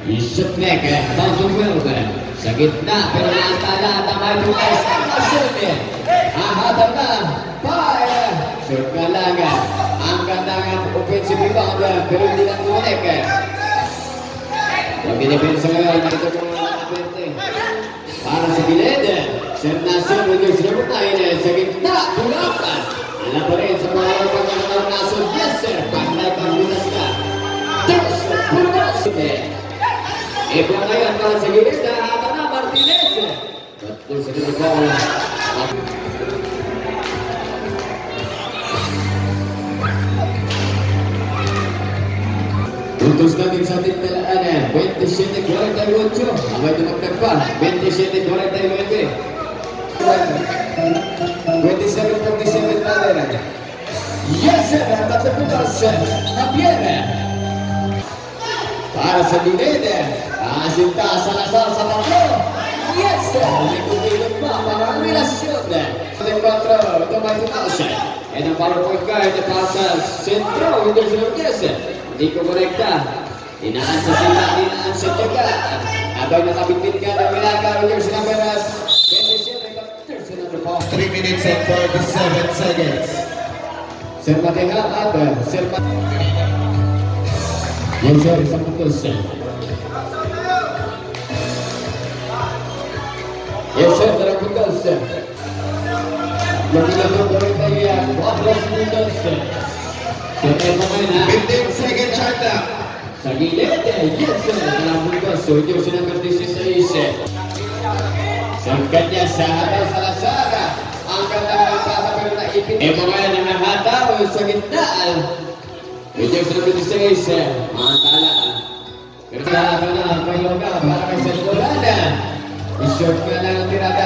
Isetlek langsung Wilber sa gitna pero naantala tamay juga sa shoot. Tanda fire shoot kalangan ang gandang offensive rebound pero hindi na kunik. Pag-defense ngayon narito po mga kapente para sa gilid. Sernason with your sinabot na sa gitna tulakan. Ala pa rin sa mga pagkakaroon na so yes sir pag-like ang butas ka. Dos pulos. Ipo ngayon para sa gilid na hata na Martinez. Betul sa gilid ko. Putus natin sa ating talaan 27-48 abay tumagtag pa 27-49 27-47 natin. Yes sir, pataputas Javier para sa gilid. Asinta Salazar sa tatlo. Yes sir, likod-likod pa para ang relasyon. 4 ito may tutas and ang power point guard para sa sentro hindi sinugis. Hindi ko korekta. Inaan sa sila, inaan sa tiyaga. Abay nakabitbit ka ng Milaga. Rogers number 27. 3 minutes and 47 seconds. Sir Mateha at Sir Yes sir, isang putus. Yes sir, darang putus. Mag-ilang korekta yan. 4 minutos. 15 second shot up. Sa gilid, yes sir, dalam puntos, Sujo number 16. Sa kanya sa hataw Salazar, ang ganda ng pasa pero naipit. Mga na nahataw sa gitna. Sujo number 16, mantala. Pero sa hataw na, payoga para kay Sergolana. I-short nga lang ang tirada.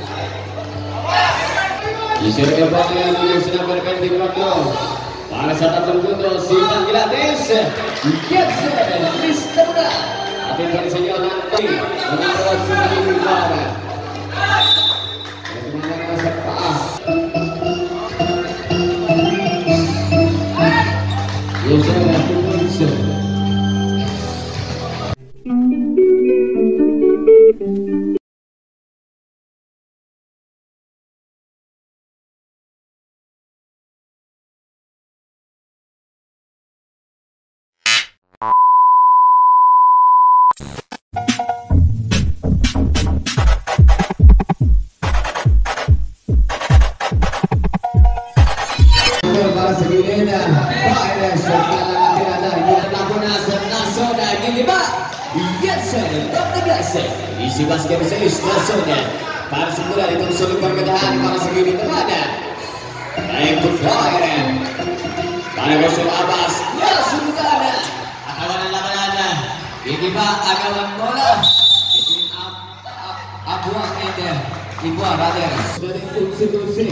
Isir Eva yang Sujo number 24. Para sa tatlong punto, si Gilates. Yes, Mr. Da. Atin pa rin sa inyo ang pari. Menawag sa naging para. Ito mga nasa paa. Yes, sir. Para sa gilid, fire shot na lang ang tirada. Hindi na tapo na sa Nason. Giliba. Yes, sir. Pagkagas. Easy basket sa Nason. Para sa mula itong sulong pagkadahan para sa gilid naman. Time to fire. Para kay Sir Abbas. Yes, sumugana. Akawan ang lamanana. Giliba, agawan bola. Between Abua and Ibua, rather. Daling tulsi-tulsi.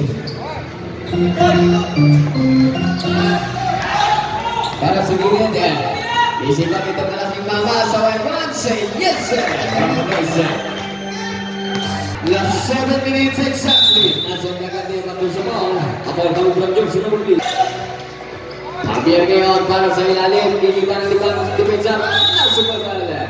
Para sa gilid, isipan kita malaking mama sa Waiwan. Say yes, sir. Last 7 minutes exactly. Nasaan na kanya yung sa ball. Apal kamu berjong sinubuli. Javier ngayon para sa ilalim. Gilipan ng libang depensa. Super ball.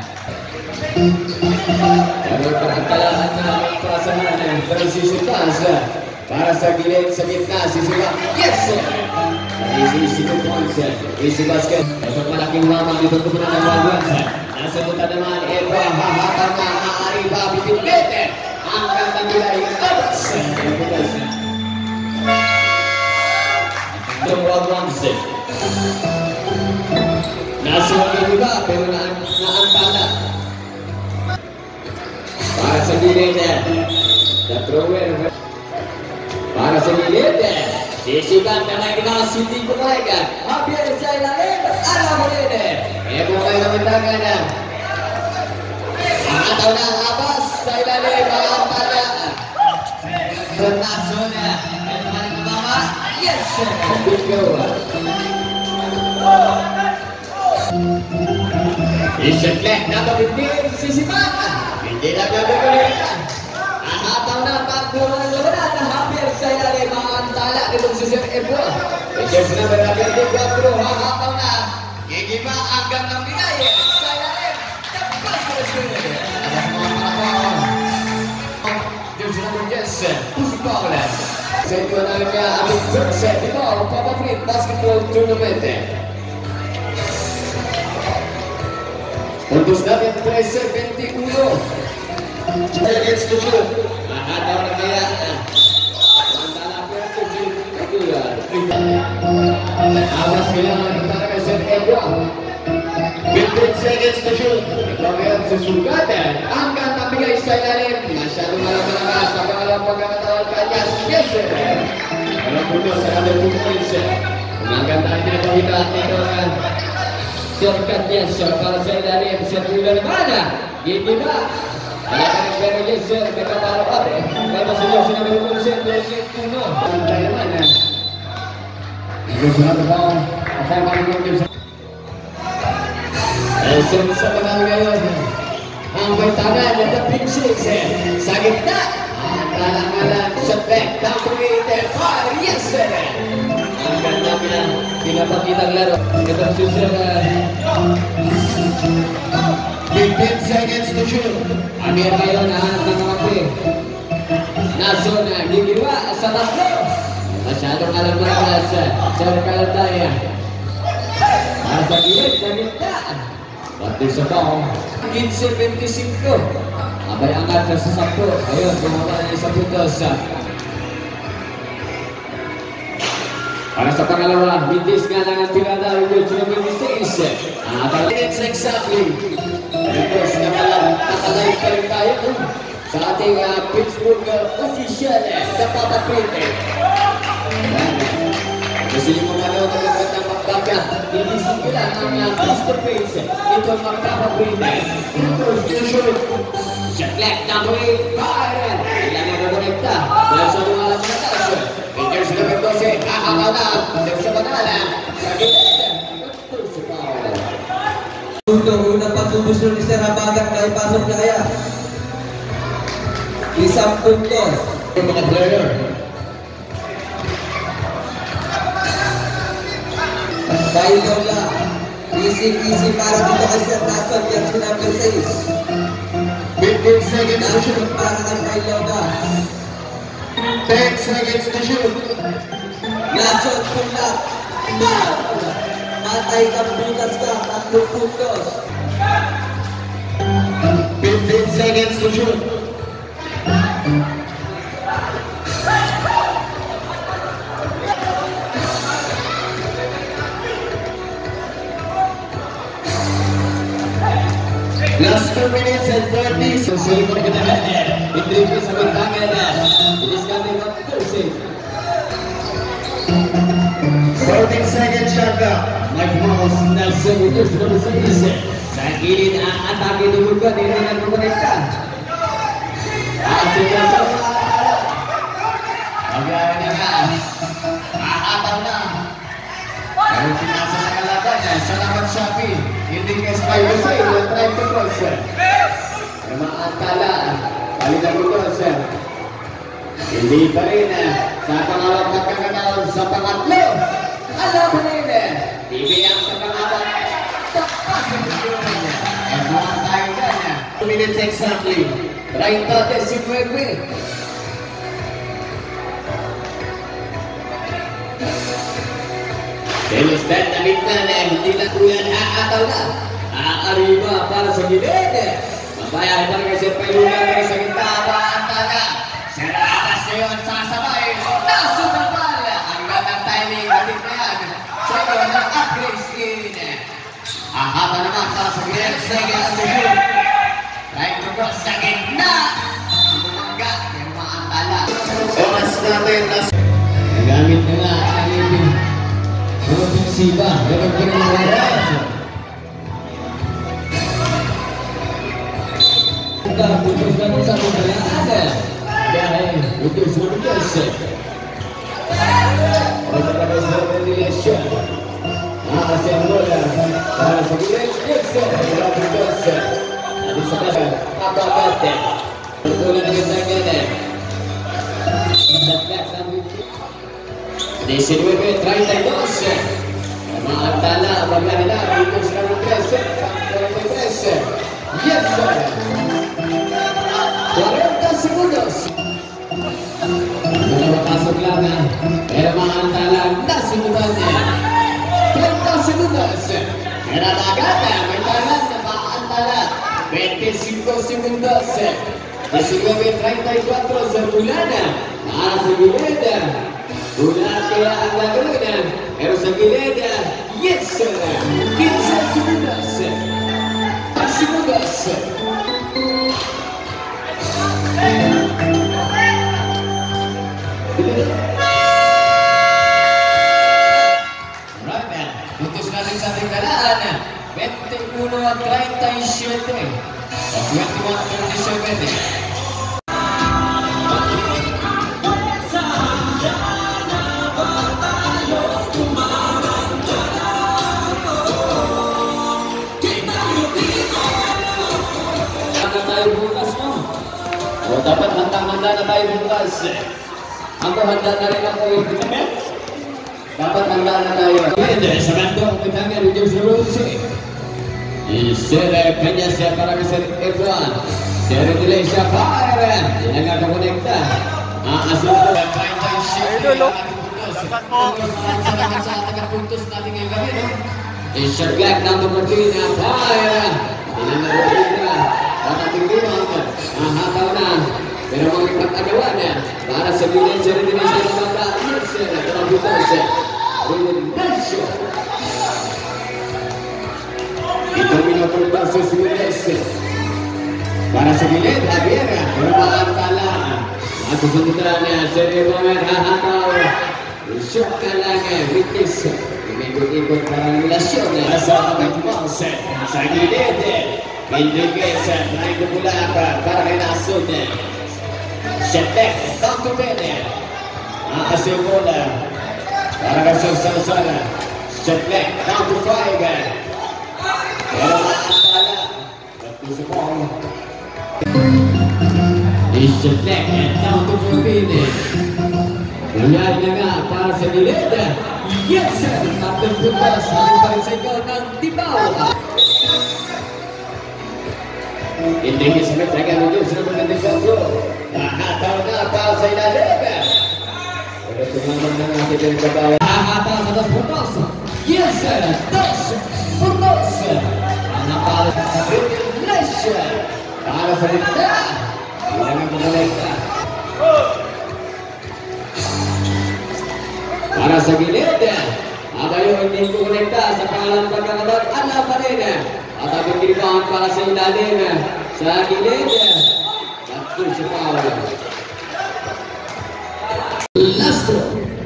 Pero perangkalaan na perasaan transisi pas. Para sa gilid, sa gitna, sisipa. Yes, sir! Isi 2 points, isi basket. Masuk malaking mama dito kemudian ng Wagwan. Nasa punta naman, Eva, hahatan na, Aariba, Bipit, ang kantang nilay, Abbas. Itong Wagwan, nasa Aariba, pero naantala. Para sa gilid, the thrower. Para sa gilid, sisipan na may mga City ko talaga. Javier sa ilalim, alam mo rin. Ebo kayo na magdagan na. Makataw na ang Abbas sa ilalim, mga tala. Sa Nason, ito man ang mama. Yes, sir. Bingo. Isetlek na kapitid, sisipan. Hindi na gagawin. Nakataw na pagbulang ng labanan na Javier sa ilalim mga antala nitong si Sir Ebro. Rogers na berada di 4, hahataw na. Gigiba hanggang ng binay sa ilalim. Settimanalia a Vincenzo di nuovo Papa Free Basketball Tournament. Untuk David 13-21 Seconds to shoot. ada orang kaya Mantala awas bilang antara Mesir Edwa 15 seconds to shoot. Kalian sesungguhnya angkat tapi guys saya lain masyarakat malam-malam sampai malam pengetahuan kanyas geser kalau putus saya ada points mengangkat tangan kita itu kan serkatnya serkal saya dari dari mana ini pak akan dari geser mereka baru apa kalau sudah berfungsi dari kuno dari mana itu sudah tahu apa yang kita Semasa menanggayon Angkay tangan at the big six sa gitna Talangalan sa back down to yes sir ang ganda pinapakitang laro itong susunod 15 seconds to shoot. Amir ngayon ang nangapi Nason gigiwa sa tatlo masyadong alam-alam sa Kaltaya para sa gilid sa gitna Pati sa taong 15-25 abay angat ka sa 10 ayun bumaba na sa putos para sa pangalawa bitis nga lang ang tirada yung 26 Minutes exactly. Tapos nakalay pa rin tayo sa ating Pittsburgh official na papaprinte kasi yung mga loob ng magbaga hindi sila ang Mr. Pace ito ang magpapaprinte shot clock number 8 Byron ilan ang kumonekta dahil sa mga alam na taas Peters number 12 kakakaw na sa banala sa gilid unang patubos ng Mr. Habagat na ipasok niya kaya isang puntos Mga player. dahil Lola easy para dito kay Sir Nason yung si number 6 15 seconds to shoot. Nason para kay Lola 10 seconds to shoot. Nason pula matay kang butas ka 3 puntos 15 seconds to shoot. Last 2 minutes and 30 seconds. Susunod ka naman i-dribble sa bintangan it is coming up Thursday 14 seconds shot clock. Mike Mouse Nelson Uters number 6 sa gilid ang atake ng Burgon hindi na kumonekta sila sa magaya na nga aataw na pero pinasa sa kalaban salamat Shopee hindi ka Spy-USA na try to cross maantala balikan Burgon hindi pa rin sa pangalawang pagkakataon sa pangatlo alam mo rin ibiyang sa pangalawang tapas ng Burgon at mga tayo dyan 2 minutes exactly. 30-19 Delistan na mitna na hindi na kuyan aataw na aariba para sa gilid mabayaran pa rin kasi pailunan sa gitna maantala sa labas ngayon sasabay nasubapal ang gandang timing natin na yan sa iyo ng upgrade skin ahata naman para sa gilid 10 seconds to shoot. Right to cross sa gitna sumangga yung maantala Oras natin na nagamit na nga ang ibig ofensiba dapat ko ng oras putus naman sa pagkalaan dahil putus na putus o talaga sa relasyon kasi ang bola para sa gilid Dixon wala putus at isa pa kapagate pagkulan ng ganda sa flat ng 19-32 maantala abang nila dito sa 13 yes sir 40 segundos nakapasok lang gana, may talas na paantala. 25 segundos. 19:34 sa Bulana. Para sa Gileda. Bulana kaya ang laguna. Pero sa Gileda, yes sir. 15 segundos. 10 segundos. Alright, putus natin sa ating kalaan. 21:37. 21:37. O dapat handa-handa na tayo bukas. Ako handa na rin ako. Dapat handa na tayo. Sa kantong kitangnya di James Rose. Isere Peña siya para Mr. Edwan. Sere delay siya para. Yan nga kakonekta. Asunto. Idol. Sa tagapuntos natin ngayong gabi. Shot clock number 14 na para. Yan nga rin ating limang, hataw na, pero magpapagawa na para sa bilan sa Redemption ng mga Yersen, Redemption. Ito minapulpa sa Redemption. Para sa bilan, Javiera, pero maantala. Masusunod na niya, Seri Romer, hataw. Shot ka lang, Ritis. Imikot-ikot parang relasyon. Sa mga sa gilid. Enriquez, naik ke bola para kay Nasud. Shetek, down to Pene. Aasya bola para kay Sosala. Shetek, down to Faiga. Pero maantala. Bato sa ball. Shetek, down to Pene. Bulan na nga para sa gilid. Yes, sir! Tatang puntas. Haling pa rin sa ikaw ng Tibaw. Hindi Smith akan menuju sudah menghentikan gol. Hataw na para sa ilalim. Udah teman-teman masih dari ke bawah. Hataw sa 2 puntos. Yes sir, 2 puntos. Anak para Malaysia. Para sa Rita. Bilangan pemerintah. Para sa gilid. Abayo hindi kumonekta sa pangalan pagkakaroon. Ala pa rin. At ang kiribahan para sa ilalim. Sa gilid. Bato sa power. Lastro.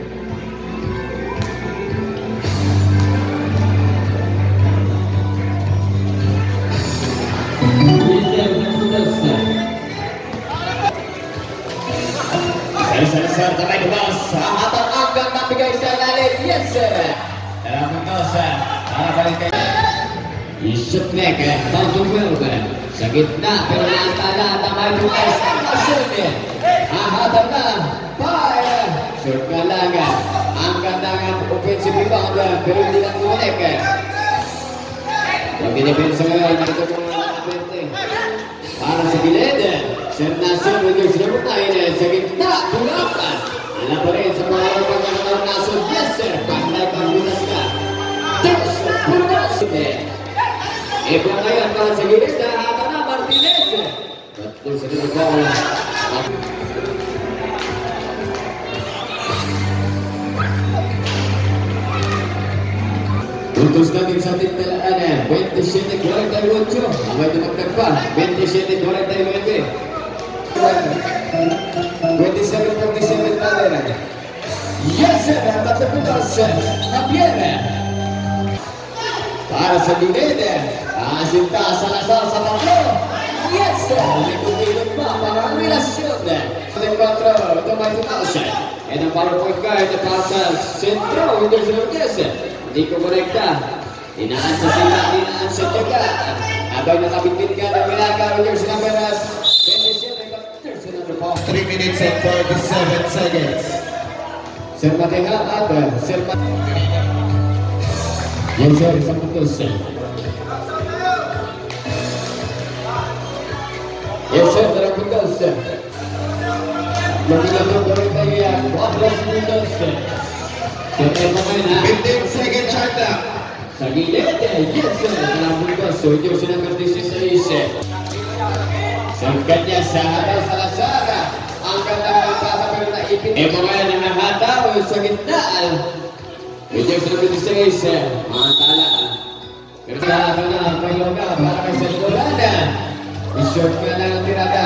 Sir, tamay dubas. Atang anggang nabigay sa ilalim. Yes sir. Dalam puntos. Para balik kayo. Isutnek, Tonto Wilber. Sa gitna, pero naantala. Tamay dubas. Masunod. Ahatang na. Fire. Shoot ka lang. Ang gandang offensive rebound. Pero hindi lang kumonek. Yung binibinsa ngayon. Ito po mga kapente. Para sa gilid. Sir Nasud with your number 9 sa gitna, Bulacan. Alam pa rin sa mga pagkakataon Nasud. Yes sir, pagkakataon pagbunas ka. Dos, Bulacan. Ipo ngayon para sa gilid, hata na Martinez. Bato sa gilid. Puntos natin sa ating talaan, 27-48. Amay dumagdag pa, 27-49. 27-47 natin. Yes sir, patapuntos. Javier. Para sa gilid. Asinta sa lasal sa tatlo. Yes sir, likod-likod pa para ang relasyon. 4, ito may tumaos. And ang power point guard para sa sentro. Hindi sila hindi ko konekta. Inaan sa sila, inaan sa tiyaga. Abay nakabitbit ka ng Milaga. Rogers number 27. 3 minutes and 47 seconds. Sir Mateha at Sir Mateha. Yes sir, isang puntos. Yes sir, 2 puntos. Magiging gawin tayo yan. 4 puntos. 15 second shot. Sa gilid, Jensen dalam puntos 7-16. Sangkanya sa atas Salazar. Angkat ng pasa pero naipit. Mga na nahataw sa gitna. 7-16. Matalaan. Kerjaan na Payoga para kay Salgolana. I-short nga lang ang tirada.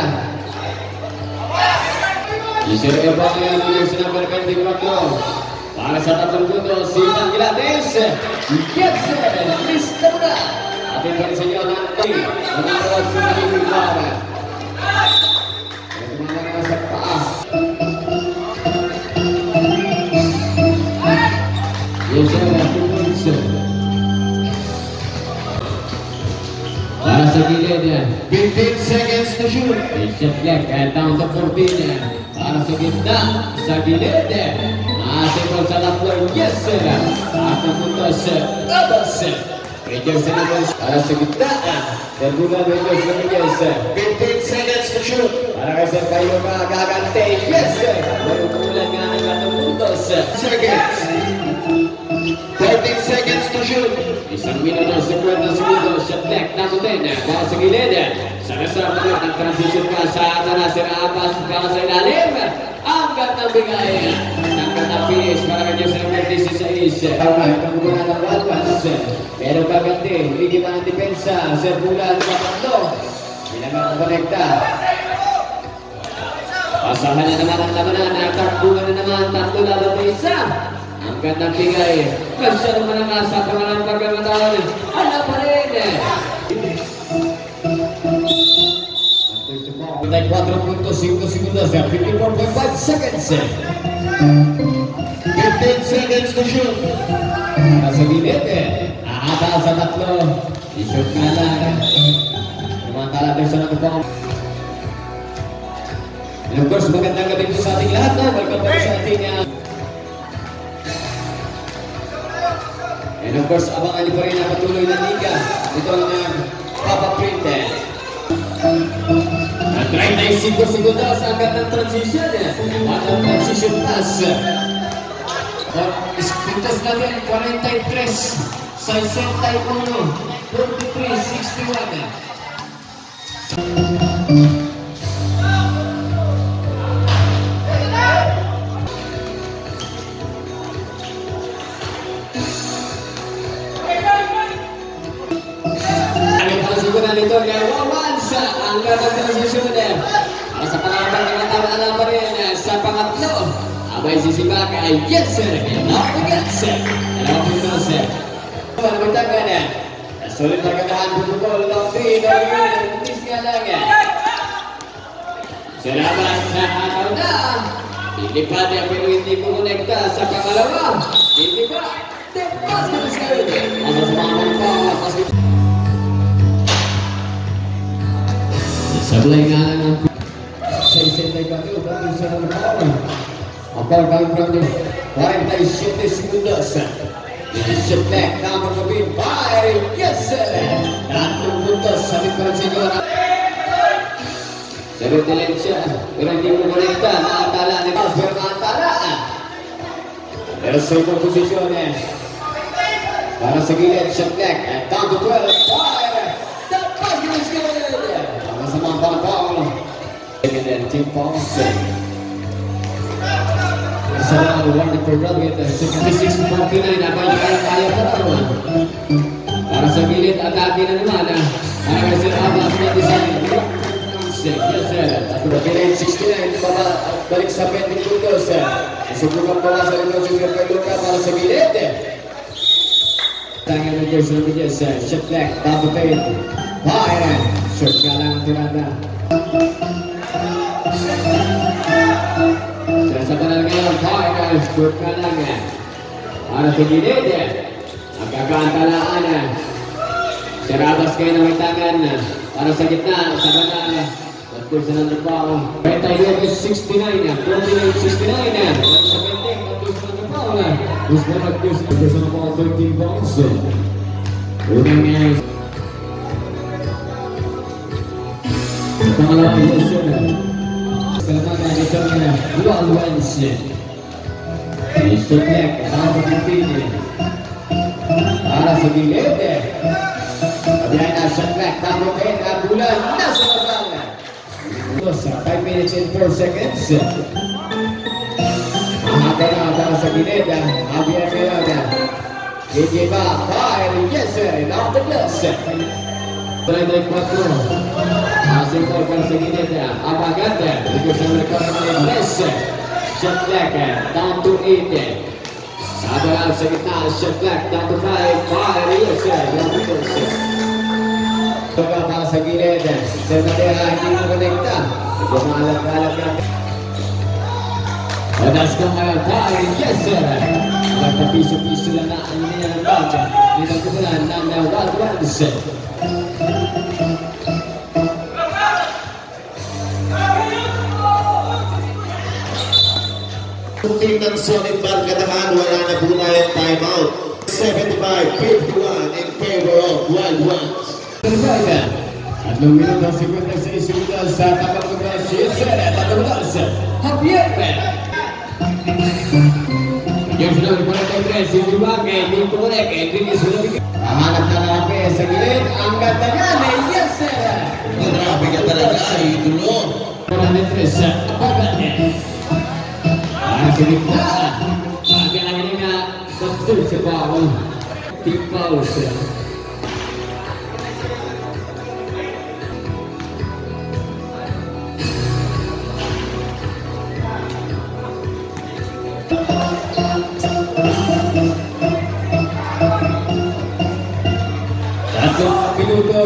Isir Ebang yang menuju number 24. Para sa tatlong puntos, si Panggilates. Jensen, Mr. Muda. Atin pa rin sa inyo nanti. Menawag sa naging para. Tumama na sa paa. Jensen, para sa gilid yan. 15 seconds to shoot. Shot clock down to 14. Para sa gitna, sa gilid. Masih gol sa tatlo. Yes sir. At ang puntos. Abas. Jensen para sa gitna. Terbulan Jensen. 15 seconds to shoot. Para kay Sir Payoga gagante. Yes sir. Marukulan nga ng atong puntos. Seconds. 13 seconds to shoot. Isang minuto, 50 segundos. Shot clock down to 10. Para sa gilid. Sana-sana mo ang transition ka sa atas. Sir Abbas para sa ilalim. Angkat ng bigay. Angkat ng finish para kay Jensen ng 16. Alright, pagbubunan ng Walwas. Pero kaganti, hindi kita ang depensa. Sir Bulan, kapatlo. Bilang konekta. Pasahan na naman ang labanan. Takbuhan na naman. Tatlo laban na isa. Angkat ng bigay. Kasya naman ang asa. Pangalang pagkakataon. Ala pa rin. 4.5 segundos. 54.5 seconds. 15 seconds to shoot. Para sa gilid. Aata sa tatlo. I-shoot na lang. Lumantala din sa nagpapang. And of course, magandang gabi po sa ating lahat. Welcome po sa ating and of course, abangan niyo pa rin ang patuloy na liga. Ito ang Papa Print. At 35 segundos hanggang ng transition. At ang transition pass. Puntos natin 43, 61, 43, 61. Nito yang Wawansa angkat transition para sa pangalaman ng natawaan pa rin sa pangatlo abay sisibak ay Jensen Jensen Namantagan sulit pergerakan pukul Lofri dari Mutis Galangan selama atau dah dilipat yang perlu ini konekta sa pangalawa dilipat tepas ke sekali ada semangat pas sebelah kanan saya kami udah bisa berlawan. Apa kami berani? 47 segundos. Shot back number 15 by Jensen. Dan putus sampai persiapan. Sebut Malaysia berani memerintah antara lepas berantara. Bersama posisinya. Para segini shot back down to 12 by dapat Jensen. Sama Paul dengan tim Paulsen. Setelah wonderful run with 66-49 apa yang kaya pertama. Para sa gilid atake na naman. Para Sir Abbas na design. At berpilih 69 balik sa 20 puntos. Subukan bola sa ito si Sir Payoga para sa gilid. Tangan ng Jensen shot back down the field. Fire. Shot ka lang tirada. Sa panal ngayon, fire. Shot ka lang. Para sa gilid. Magkakaantalaan. Sir Abbas kayo na may tangan. Para sa gitna, sa panal. At kursa ng Nepal. 29-69. 49-69. Sa pending, at kursa ng Nepal. Kursa ng Nepal, 13 points. Unang ngayon. Pangalawang posisyon. Kalamakan ito niya. Dual wins. Shot back. Number 15. para sa gilid. Kabiyahin na shot clock. Tapukin ang bulan. Nasa babang. 5 minutes and 4 seconds. Mahaba na para sa gilid. Javier Miranda. Gigiba. Fire. Yes sir. Off the glass. 34. Passing ball para sa gilid. Apaganda. Because ang record ng less. Shot clock. Down to 8. Sabi lang sa gitna. Shot clock. Down to 5. Fire. Yes sir. Off the glass. Para sa gilid. Sir Nadera, hindi mo konekta. Ito maalat-alat natin. Odas ko ngayon. Fire. Yes sir. Magpapiso-piso lang na ang niya ng baga. Dito ko na ng wild ones. Team ng Solid Barkadahan, wala na po na yung timeout. 75-51 in favor of Wild Ones. At luminod ang 56 segundos sa tapang ko na si Sera Tatabulas. Javier! Yung sunod ko na kay si Zubake, hindi ko na kay Enrique Sulawik. Mahanap na lalaki sa gilid. Ang ganda nga na yes sir! Grabe ka talaga, idolo. Tres, pagkate. Para sa gitna. Sabi lang yun nga, doktor sa bawang. Team pause. Minuto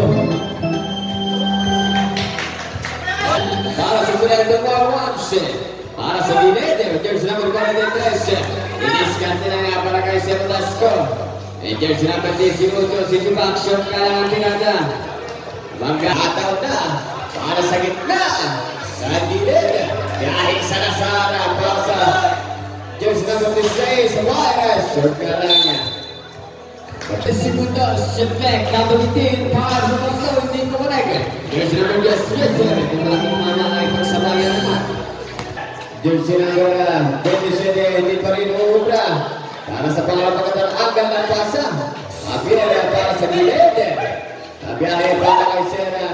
para sa gulay ng Warwans para sa gilid jersey number 43 iniskante na nga para kay Sir Dasco jersey number 18 si Jubak shot ka lang ang tinada maghataw na para sa gitna sa gilid dahil sa nasara para sa jersey number 16 Juarez shot ka lang niya segundos, shot clock, nabulitin, para sa pagkaw, hindi ko marag. Jersey number 10, yes sir, ito malaking mana ay pagsabayan naman. Jersey number 27, hindi pa rin uubra. Para sa pangalawang pagkatang ng pasa. Mapira para sa gilid. Nabiyahe para kay Sera.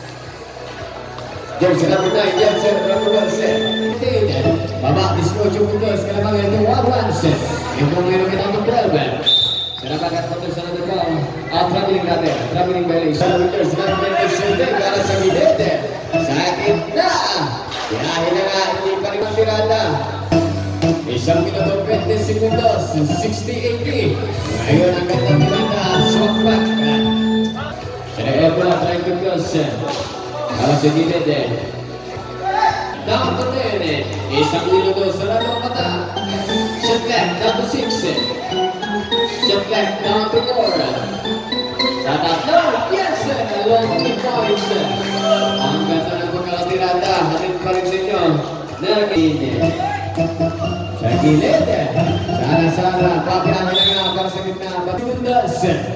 Jersey number 9, yes sir, Ramulas. Baba, 18 puntos, kalamangan ito, Warwans. Yung kung meron kita ng 12. Dapatkan foto sana dekat. Traveling natin, traveling balik. Sana meters na shooting para sa gilid. Sakit na. Dahil na nga, hindi pa rin Miranda. Isang minuto 20 segundos, 60-80. Ngayon ang ganda Miranda, swak back. Sinagay po na trying to cross. Para sa gilid. Down to 10. Isang minuto sa lalong mata. Shot clock, down to 6. Shot clock down to 4. Sa tatlo, yes sir, long points. Ang ganda ng pagkakatirada, hatid pa rin sa inyo. Nagin. Sa gilid, Sara, papiyahan na nga para sa gitna. Patundas.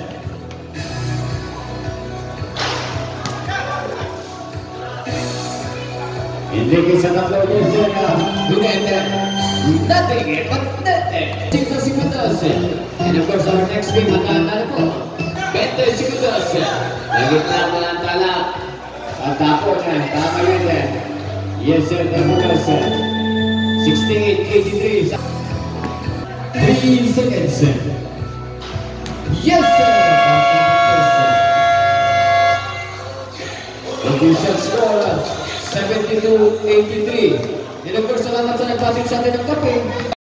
Enrique sa tatlo, yes sir, Lunete. Nothing, but nothing. 5 segundos. And of course, our next game, matanda na po. 20 segundos. Nagit na mga tala. Ang tapo na, tama yun eh. Yes sir, Tamulas. 68-83. 3 seconds. Yes sir! Official score, 72-83. And of course, salamat sa nagpasok sa atin ng kape.